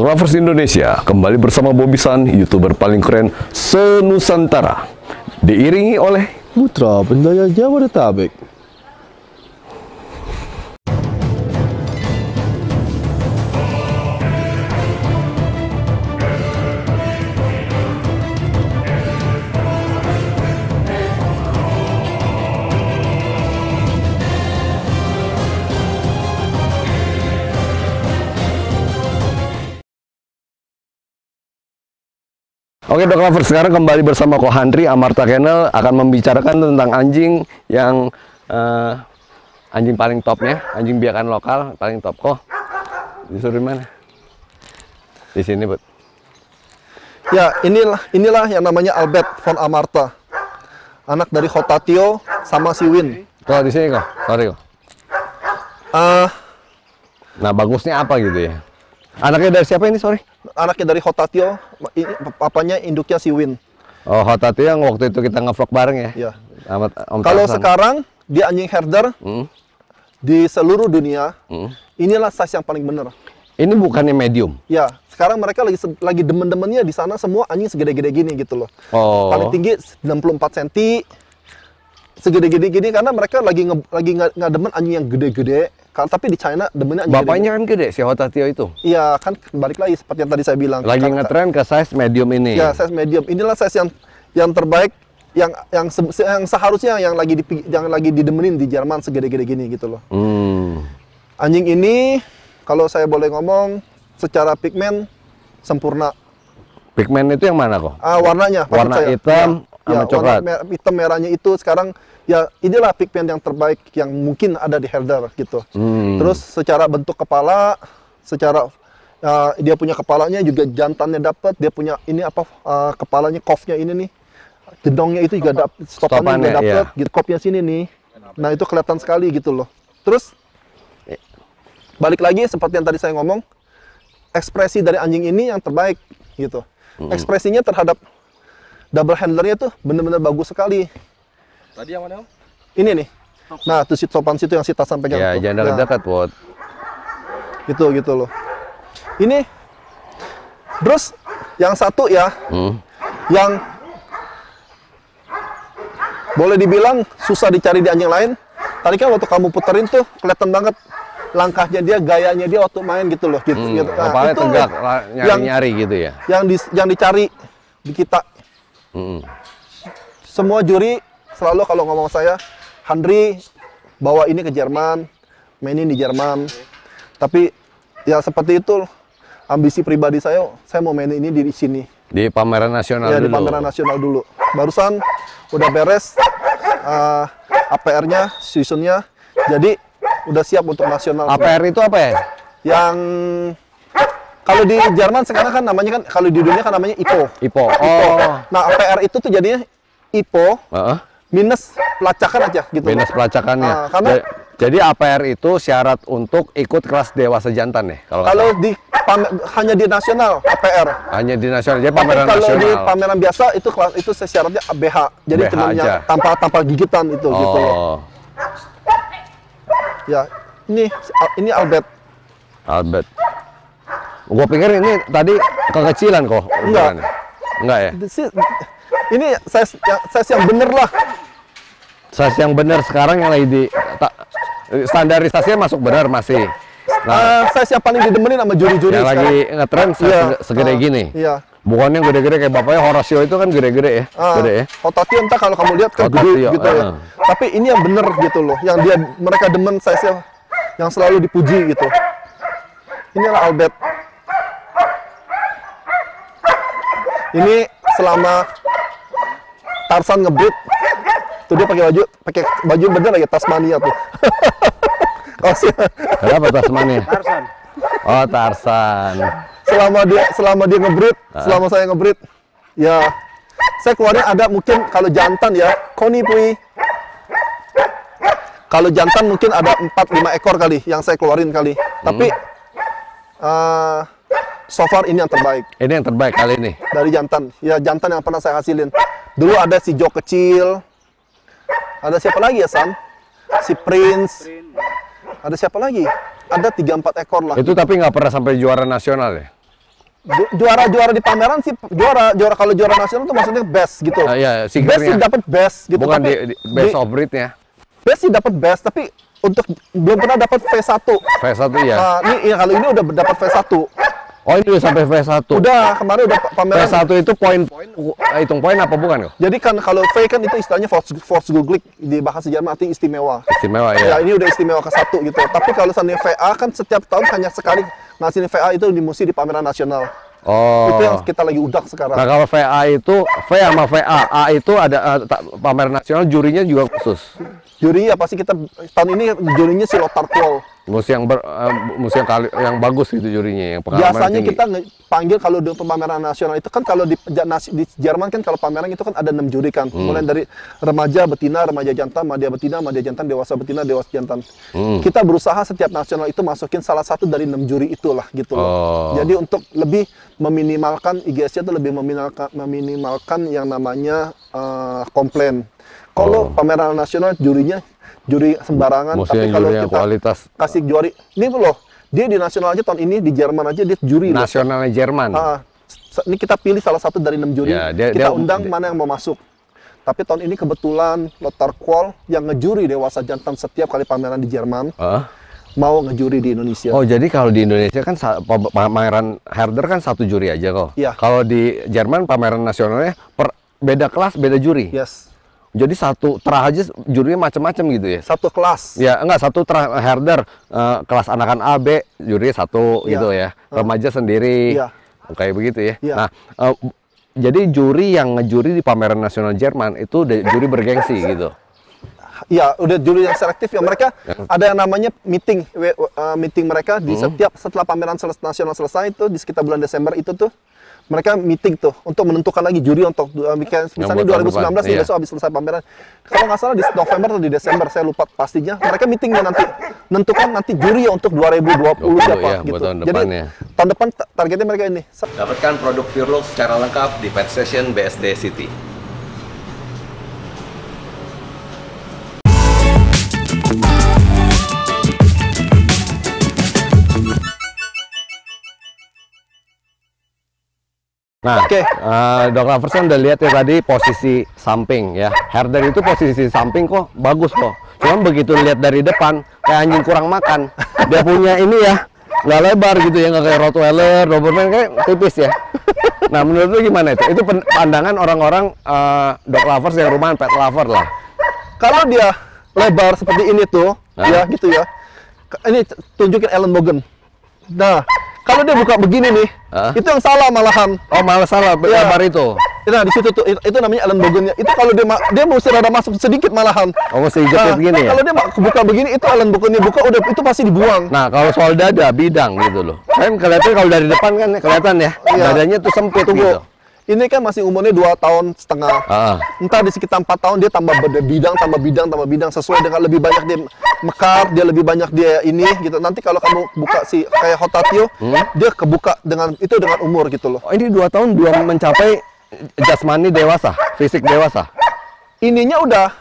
Lovers Indonesia, kembali bersama Bobby San, YouTuber paling keren se-Nusantara. Diiringi oleh Putra Pendaya Jabodetabek. Oke Dog Lovers, sekarang kembali bersama Ko Handri, Amarta Kennel akan membicarakan tentang anjing yang anjing paling topnya, anjing biakan lokal paling top. Kok disuruh mana? Di sini, Bud. Ya, inilah yang namanya Albert von Amarta. Anak dari Hotatio sama si Win. Kok di sini kok? Sorry kok. Nah, bagusnya apa gitu ya? Anaknya dari siapa ini, sorry? Anaknya dari Hotatio, papanya induknya si Win. Oh, Hotatio yang waktu itu kita ngevlog bareng ya? Iya. Om Kalau Tarsan. sekarang dia anjing herder di seluruh dunia, inilah size yang paling benar. Ini bukannya medium? Ya, sekarang mereka lagi demen-demennya di sana semua anjing segede-gede gini gitu loh. Oh. Paling tinggi 64 cm. Segede-gede gini karena mereka lagi nggak demen anjing yang gede-gede. Tapi di China demennya anjing Bapaknya kan gede, si Hotatio itu? Iya, kan balik lagi seperti yang tadi saya bilang. Lagi ngetren ke size medium ini? Ya, size medium. Inilah size yang terbaik, yang seharusnya yang lagi didemenin di Jerman segede-gede gini gitu loh. Anjing ini, kalau saya boleh ngomong, secara pigmen sempurna. Pigmen itu yang mana kok? Warnanya. Warna hitam sama coklat? Warna hitam merahnya itu sekarang, ya inilah pigmen yang terbaik yang mungkin ada di herder gitu. Terus secara bentuk kepala, dia punya kepalanya juga jantannya dapat, dia punya ini apa kepalanya kofnya ini nih, gedongnya itu juga dapat, stopannya juga dapat, iya. Gitu kopnya sini nih. Nah itu kelihatan sekali gitu loh. Terus balik lagi seperti yang tadi saya ngomong, ekspresi dari anjing ini yang terbaik gitu. Ekspresinya terhadap double handlernya tuh bener-bener bagus sekali. Tadi yang mana, Om? Ini nih. Nah, tuh si topan situ yang si Tasan pegang. Ya, jangan dekat-dekat, Bot. Gitu loh. Ini terus yang satu ya, yang boleh dibilang susah dicari di anjing lain. Tadi kan waktu kamu puterin tuh kelihatan banget langkahnya dia, gayanya dia waktu main gitu loh. Gitu. Nah, kepalanya itu tegak, nyari-nyari gitu ya. Yang dicari di kita. Semua juri selalu kalau ngomong saya, Handri bawa ini ke Jerman, mainin di Jerman. Tapi ya seperti itu ambisi pribadi saya mau mainin ini di sini. Di pameran nasional ya, dulu. Di pameran nasional dulu. Barusan udah beres APR-nya, seasonnya. Jadi udah siap untuk nasional. APR itu apa ya? Yang kalau di Jerman sekarang kan namanya kan, kalau di dunia kan namanya IPO. IPO. Oh. Nah, APR itu tuh jadinya IPO. Minus pelacakan aja gitu. Minus pelacakannya. Jadi APR itu syarat untuk ikut kelas dewasa jantan ya? Kalau hanya di nasional APR. Hanya di nasional. Jadi pameran nasional. Kalau di pameran biasa itu syaratnya BH. Jadi cuma tanpa gigitan itu gitu loh. Ya, ini Albert. Albert. Gue pikir ini tadi kekecilan kok. Enggak ya? Ini size yang bener lah. Size yang bener sekarang yang lagi standarisasinya masuk benar masih. Nah, size yang paling didemenin sama juri-juri yang lagi ngetren segede gini. Iya. Bukan yang gede-gede kayak bapaknya Horatio itu kan gede-gede ya. Gede ya. Hotatio entah kalau kamu lihat kan gede gitu ya. Tapi ini yang bener gitu loh. Yang mereka demen size yang selalu dipuji gitu. Inilah Albert. Ini selama Tarsan ngebreed, tuh dia pakai baju bener lagi Tasmania tuh. Kenapa Tasmania? Tarsan. Oh, Tarsan. Selama dia ngebreed, selama saya ngebreed, ya saya keluarin ada mungkin kalau jantan ya, Koni Pui. Kalau jantan mungkin ada 4-5 ekor kali yang saya keluarin kali. Tapi so far ini yang terbaik. Ini yang terbaik kali ini? Dari jantan. Ya, jantan yang pernah saya hasilin. Dulu ada si Joe kecil. Ada siapa lagi ya, San? Si Prince. Ada siapa lagi? Ada 3-4 ekor lah. Itu tapi nggak pernah sampai juara nasional ya? juara di pameran sih juara kalau juara nasional tuh maksudnya best gitu. Iya, Best sih dapat best gitu. Bukan tapi best of breed-nya. best sih dapat best, tapi untuk belum pernah dapat V1. V1 ya. Ini kalau ini udah dapat V1. Oh, ini udah sampai V1. Udah, kemarin udah pameran. V1 itu poin-poin, hitung poin apa bukan kok? Jadi kan kalau V kan itu istilahnya Volksguglik di bahasa Jerman, artinya istimewa. Istimewa Ya, ya. ini udah istimewa ke-1 gitu. Tapi kalau seandainya VA kan setiap tahun hanya sekali ngasihin VA itu mesti di pameran nasional. Oh. Itu yang kita lagi udak sekarang. Nah, kalau VA itu V sama VA, A itu ada pameran nasional, jurinya juga khusus. Juri ya pasti kita tahun ini jurinya si Lothar Kohl. Musim yang bagus gitu jurinya, yang pengalaman Biasanya tinggi. kita panggil kalau di pameran nasional itu kan kalau di Jerman kan kalau pameran itu kan ada 6 juri kan. Mulai dari remaja, betina, remaja jantan, madya betina, madya jantan, dewasa betina, dewasa jantan. Kita berusaha setiap nasional itu masukin salah satu dari 6 juri itulah gitu loh. Jadi untuk lebih meminimalkan IGSC itu lebih meminimalkan yang namanya komplain. Kalau pameran nasional jurinya juri sembarangan, Mesti tapi yang kalau juri yang kita kualitas. kasih juri, ini loh, dia di nasional aja tahun ini di Jerman aja dia juri loh. Nasionalnya Jerman. Ini kita pilih salah satu dari 6 juri, Ya, kita undang mana yang mau masuk. Tapi tahun ini kebetulan Lothar Kohl yang ngejuri dewasa jantan setiap kali pameran di Jerman mau ngejuri di Indonesia. Oh, jadi kalau di Indonesia kan pameran herder kan satu juri aja kok. Iya. Kalau di Jerman pameran nasionalnya beda kelas, beda juri. Yes. Jadi satu terah aja jurinya macam-macam gitu ya. Satu kelas. Ya, enggak, satu terah herder kelas anakan A, B, jurinya satu Iya. gitu ya. Remaja sendiri. Iya. Kayak begitu ya. Iya. Nah, jadi juri yang ngejuri di pameran nasional Jerman itu juri bergengsi gitu. Iya, udah juri yang selektif ya. Mereka ada yang namanya meeting, meeting mereka di setelah pameran nasional selesai itu di sekitar bulan Desember itu tuh mereka meeting tuh untuk menentukan lagi juri untuk misalnya buat tahun 2019 depan, nih, iya. besok habis selesai pameran. Kalau nggak salah di November atau di Desember saya lupa pastinya. Mereka meetingnya nanti menentukan nanti juri ya untuk 2020 siapa ya, gitu. buat tahun Jadi depannya. tahun depan targetnya mereka ini. Dapatkan produk Purelog secara lengkap di Pet Station BSD City. Nah, Oke. Dok Lovers kan udah lihat ya tadi posisi samping ya. Herder itu posisi samping kok bagus kok. Cuman begitu lihat dari depan kayak anjing kurang makan. Dia punya ini ya, nggak lebar gitu ya, nggak kayak Rottweiler, Doberman kayak tipis ya. Nah, menurut lu gimana itu? Itu pandangan orang-orang dog lovers yang rumahan, pet lover lah. Kalau dia lebar seperti ini tuh, ya gitu ya. Ini tunjukin Ellen Bogen. Nah, kalau dia buka begini nih, itu yang salah malahan. Oh, malah salah Iya. lebar itu. Nah, di situ tuh itu namanya Ellen Bogennya. Itu kalau dia mesti rada masuk sedikit malahan. Oh, mesti jepit gini ya. Kalau dia buka begini itu Ellen Bogennya buka udah itu pasti dibuang. Nah, kalau soal dada bidang gitu loh. Kan kelihatan kalau dari depan kan kelihatan ya. Iya. Dadanya tuh sempit Tunggu. gitu. Ini kan masih umurnya 2 tahun setengah. Entar di sekitar 4 tahun dia tambah bidang sesuai dengan lebih banyak dia mekar, dia lebih banyak dia ini gitu. Nanti kalau kamu buka si kayak Hotatio, dia kebuka dengan umur gitu loh. Oh, ini 2 tahun belum mencapai jasmani dewasa, fisik dewasa. Ininya udah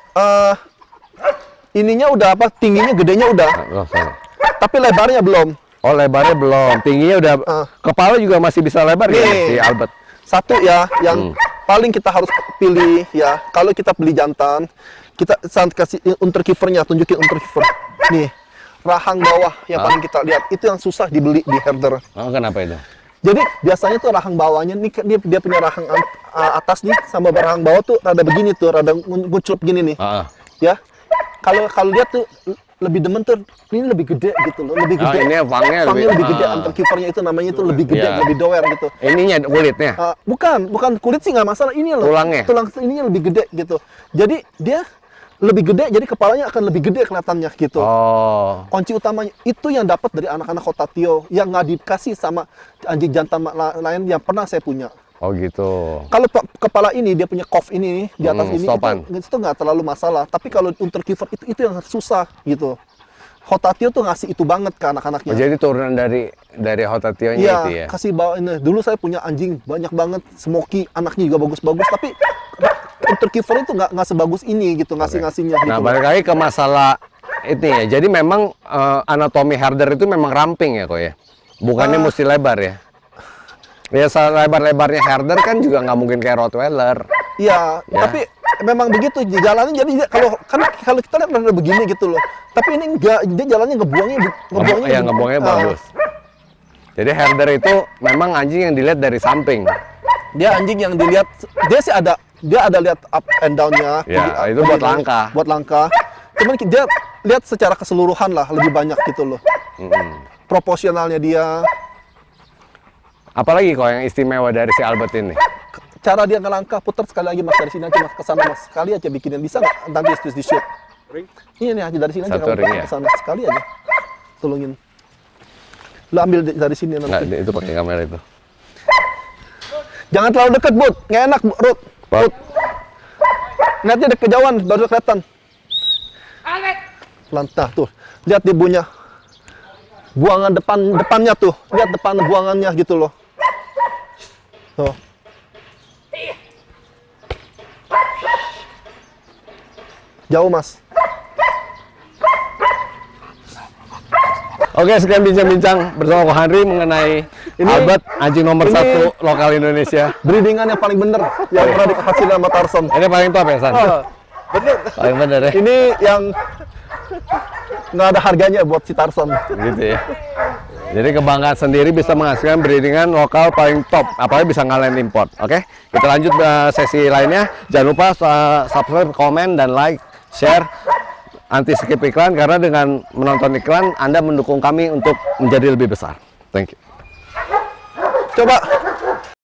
apa? Tingginya gedenya udah, Oh, sorry. tapi lebarnya belum. Oh, lebarnya belum, tingginya udah. Kepala juga masih bisa lebar ya si Nih. Albert. Satu ya, yang paling kita harus pilih ya, kalau kita beli jantan, kita kasih unterkiefernya, tunjukin unterkiefer. Nih, rahang bawah yang paling kita lihat, itu yang susah dibeli di herder. Oh, kenapa itu? Jadi biasanya tuh rahang bawahnya, nih dia punya rahang atas nih, sama rahang bawah tuh rada begini tuh, rada ngucup gini nih. Ya, kalau lihat tuh lebih demen tuh ini lebih gede gitu loh, lebih gede. Ini fangnya lebih gede, unterkiefernya itu namanya itu lebih gede, Iya. lebih doer gitu. Ininya kulitnya. Bukan kulit sih nggak masalah, ini loh. Tulangnya? Tulang ininya lebih gede gitu. Jadi dia lebih gede, jadi kepalanya akan lebih gede kelihatannya gitu. Oh. Kunci utamanya itu yang dapat dari anak-anak Hotatio yang nggak dikasih sama anjing jantan lain yang pernah saya punya. Oh gitu. Kalau kepala ini dia punya cough ini di atas ini stopan. itu nggak terlalu masalah. Tapi kalau unterkiefer itu yang susah gitu. Hotatio tuh ngasih itu banget ke anak-anaknya. Oh, jadi turunan dari Hotatio-nya Iya, itu ya. kasih bawa ini. Dulu saya punya anjing banyak banget, smoky, anaknya juga bagus-bagus, tapi unterkiefer itu nggak sebagus ini gitu, ngasihnya. Nah, gitu. balik lagi ke masalah itu ya. Jadi memang anatomi herder itu memang ramping ya kok ya. Bukannya mesti lebar ya. Ya lebar-lebarnya herder kan juga nggak mungkin kayak Rottweiler. Iya, Ya. tapi memang begitu jalannya. Jadi kalau kita lihat ada begini gitu loh. Tapi ini enggak, dia jalannya Ngebuangnya bagus. Jadi herder itu memang anjing yang dilihat dari samping. Dia anjing yang dilihat, dia ada lihat up and down-nya. Ya, itu buat langkah. Buat langkah. Cuman dia lihat secara keseluruhan lah, lebih banyak gitu loh. Proporsionalnya dia. Apalagi kok yang istimewa dari si Albert ini? Cara dia ngelangkah, putar sekali lagi mas dari sini aja mas, kesana mas, sekali aja bikinin, bisa nggak nanti di shoot? Ini nih aja dari sini aja Satu kamu ring ya? kesana sekali aja, tolongin. Lo ambil dari sini nanti. Nggak, itu pakai kamera itu. Jangan terlalu dekat, Bud. Nggak enak, Ruth. Ruth. Lihatnya deket kejauhan, baru kelihatan. Lantah tuh. Lihat dia punya buangan depannya tuh. Lihat depan buangannya gitu loh. Tuh. Jauh, Mas. Oke, sekian bincang-bincang bersama Ko Henry mengenai Albert, anjing nomor 1 lokal Indonesia. Breedingan yang paling bener yang pernah dihasilkan sama Tarzan. Ini paling top ya, San? Bener. Paling bener ya? Ini yang nggak ada harganya buat si Tarzan. Gitu ya. Jadi kebanggaan sendiri bisa menghasilkan breedingan lokal paling top, apalagi bisa ngalahin import. Oke, kita lanjut sesi lainnya. Jangan lupa subscribe, komen, dan like, share, anti skip iklan, karena dengan menonton iklan Anda mendukung kami untuk menjadi lebih besar. Thank you. Coba